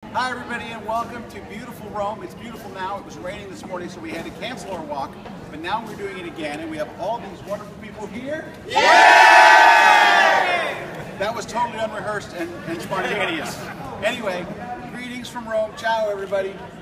Hi everybody and welcome to beautiful Rome. It's beautiful now. It was raining this morning so we had to cancel our walk, but now we're doing it again and we have all these wonderful people here. Yay! That was totally unrehearsed and spontaneous. Anyway, greetings from Rome. Ciao everybody.